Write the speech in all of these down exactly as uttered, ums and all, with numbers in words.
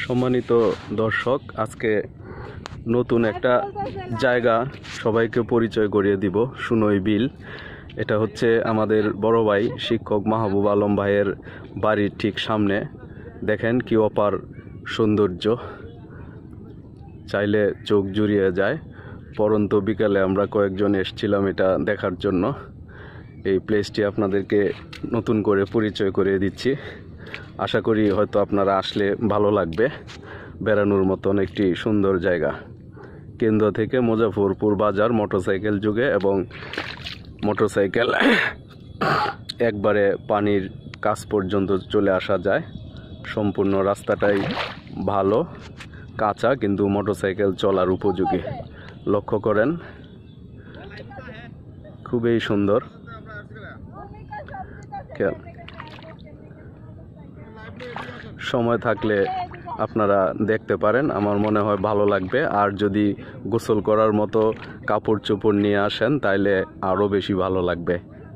সম্মানিত দর্শক, আজকে নতুন একটা জায়গা সবাইকে পরিচয় করিয়ে দিব। সুনই বিল, এটা হচ্ছে আমাদের বড় ভাই শিক্ষক মাহবুব আলম ভাইয়ের বাড়ির ঠিক সামনে। দেখেন কি অপার সৌন্দর্য, চাইলে চোখ জুড়িয়ে যায়। পরন্ত বিকালে আমরা কয়েকজন এসেছিলাম এটা দেখার জন্য। এই প্লেসটি আপনাদেরকে নতুন করে পরিচয় করিয়ে দিচ্ছি। আশা করি হয়তো আপনারা আসলে ভালো লাগবে। বেড়ানোর মতন একটি সুন্দর জায়গা। কেন্দ্র থেকে মুজাফরপুর বাজার মোটরসাইকেল যুগে এবং মোটরসাইকেল একবারে পানির কাছ পর্যন্ত চলে আসা যায়। সম্পূর্ণ রাস্তাটাই ভালো, কাঁচা, কিন্তু মোটরসাইকেল চলার উপযোগী। লক্ষ্য করেন, খুবই সুন্দর। সময় থাকলে আপনারা দেখতে পারেন, আমার মনে হয় ভালো লাগবে। আর যদি গোসল করার মতো কাপড় চোপড় নিয়ে আসেন তাইলে আরও বেশি ভালো লাগবে।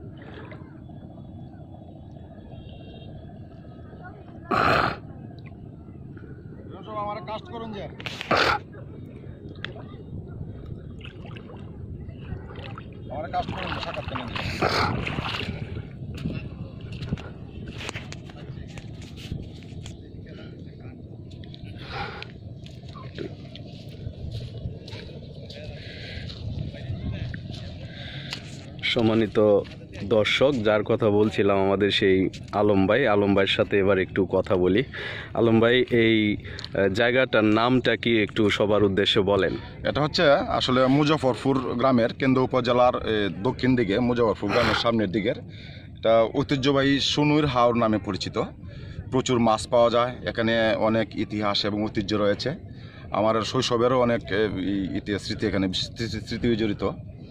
সম্মানিত দর্শক, যার কথা বলছিলাম আমাদের সেই আলম ভাই, আলম ভাইয়ের সাথে এবার একটু কথা বলি। আলম ভাই, এই জায়গাটার নামটা কি একটু সবার উদ্দেশ্যে বলেন? এটা হচ্ছে আসলে মুজাফরপুর গ্রামের কেন্দ্র উপজেলার দক্ষিণ দিকে, মুজাফরপুর গ্রামের সামনের দিকের এটা ঐতিহ্যবাহী সুনুইর হাওর নামে পরিচিত। প্রচুর মাছ পাওয়া যায় এখানে, অনেক ইতিহাস এবং ঐতিহ্য রয়েছে। আমার শৈশবেরও অনেক ইতিহাস স্মৃতি এখানে স্মৃতি জড়িত।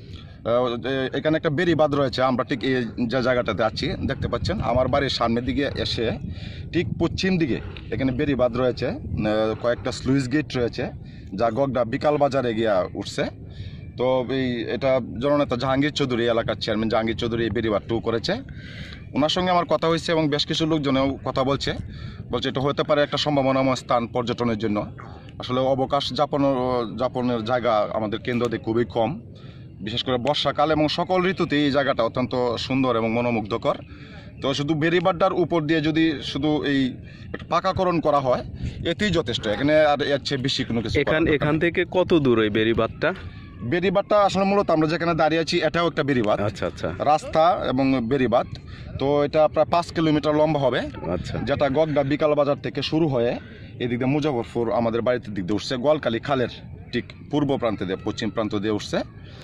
এখানে একটা বেরি বাঁধ রয়েছে। আমরা ঠিক এই যে জায়গাটাতে আছি দেখতে পাচ্ছেন, আমার বাড়ির সামনের দিকে এসে ঠিক পশ্চিম দিকে এখানে বেরি বাঁধ রয়েছে। কয়েকটা স্লুইস গেট রয়েছে যা গগডা বিকাল বাজারে গিয়া উঠছে। তো এই এটা জননেতা জাহাঙ্গীর চৌধুরী, এলাকার চেয়ারম্যান জাহাঙ্গীর চৌধুরী এই বেরি বাঁধটু করেছে। ওনার সঙ্গে আমার কথা হয়েছে এবং বেশ কিছু লোকজনেও কথা বলছে বলছে এটা হতে পারে একটা সম্ভাবনাময় স্থান পর্যটনের জন্য। আসলে অবকাশ যাপন যাপনের জায়গা আমাদের কেন্দ্রতে খুবই কম, বিশেষ করে বর্ষাকাল এবং সকল ঋতুতে এই জায়গাটা অত্যন্ত সুন্দর এবং মনোমুগ্ধকর। তো শুধু বেরিবাড্ডার উপর দিয়ে যদি শুধু এই পাকাকরণ করা হয় এতেই যথেষ্ট। এখানে আর এর চেয়ে বেশি কোনো কিছু। এখান এখান থেকে কত দূর এই বেরিবাদটা? বেরিবাদটা আসলে মূলত আমরা যেখানে দাঁড়িয়ে আছি এটাও একটা বেরিবাদ। আচ্ছা আচ্ছা, রাস্তা এবং বেরিবাদ। তো এটা প্রায় পাঁচ কিলোমিটার লম্বা হবে। আচ্ছা, যেটা গগডা বিকাল বাজার থেকে শুরু হয়ে এদিক দিয়ে মুজাফরপুর আমাদের বাড়িতে দিক দিয়ে উঠছে, গোয়ালকালী খালের ঠিক পূর্ব প্রান্তে দিয়ে পশ্চিম প্রান্ত দিয়ে উঠছে।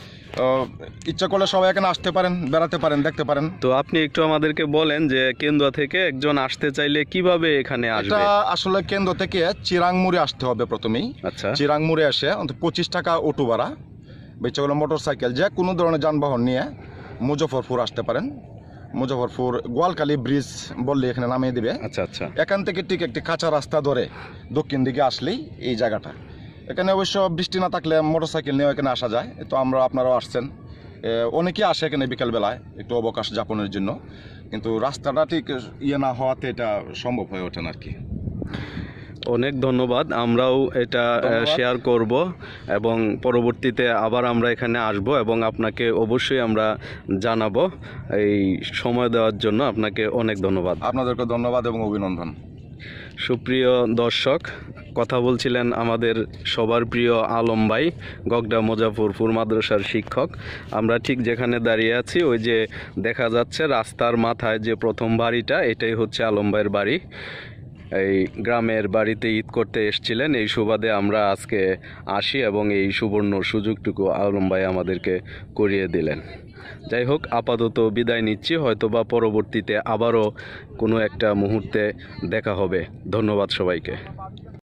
ইচ্ছা করলে সবাই এখানে আসতে পারেন, বেড়াতে পারেন, দেখতে পারেন। তো আপনি একটু আমাদেরকে বলেন যে কেন্দ্র থেকে একজন আসতে চাইলে কিভাবে এখানে আসবে? এটা আসলে কেন্দ্র থেকে চিরাংমুড়ে আসতে হবে প্রথমেই। আচ্ছা, চিরাংমুড়ে এসে অন্তত পঁচিশ টাকা অটো ভাড়া, ইচ্ছা করলে মোটর সাইকেল, যে কোনো ধরনের যানবাহন নিয়ে মুজাফরপুর আসতে পারেন। মুজাফরপুর গোয়ালকালী ব্রিজ বললে এখানে নামিয়ে দিবে। আচ্ছা আচ্ছা, এখান থেকে ঠিক একটি কাঁচা রাস্তা ধরে দক্ষিণ দিকে আসলেই এই জায়গাটা। এখানে অবশ্য বৃষ্টি না থাকলে মোটরসাইকেল নিয়েও এখানে আসা যায়। তো আমরা আপনারাও আসছেন, অনেকেই আসে এখানে বিকালবেলায় একটু অবকাশ যাপনের জন্য, কিন্তু রাস্তাটা ঠিক ইয়ে না হওয়াতে এটা সম্ভব হয়ে ওঠে না আর কি। অনেক ধন্যবাদ। আমরাও এটা শেয়ার করব এবং পরবর্তীতে আবার আমরা এখানে আসব এবং আপনাকে অবশ্যই আমরা জানাবো। এই সময় দেওয়ার জন্য আপনাকে অনেক ধন্যবাদ। আপনাদেরকে ধন্যবাদ এবং অভিনন্দন। সুপ্রিয় দর্শক, কথা বলছিলেন আমাদের সবার প্রিয় আলম ভাই, গগডা মুজাফরপুর মাদ্রাসার শিক্ষক। আমরা ঠিক যেখানে দাঁড়িয়ে আছি ওই যে দেখা যাচ্ছে রাস্তার মাথায় যে প্রথম বাড়িটা, এটাই হচ্ছে আলম ভাইয়ের বাড়ি। এই গ্রামের বাড়িতে ঈদ করতে এসেছিলেন, এই সুবাদে আমরা আজকে আসি এবং এই সুবর্ণ সুযোগটুকু আলম ভাই আমাদেরকে করিয়ে দিলেন। যাই হোক, আপাতত বিদায় নিচ্ছি, হয়তোবা পরবর্তীতে আবারও কোনো একটা মুহূর্তে দেখা হবে। ধন্যবাদ সবাইকে।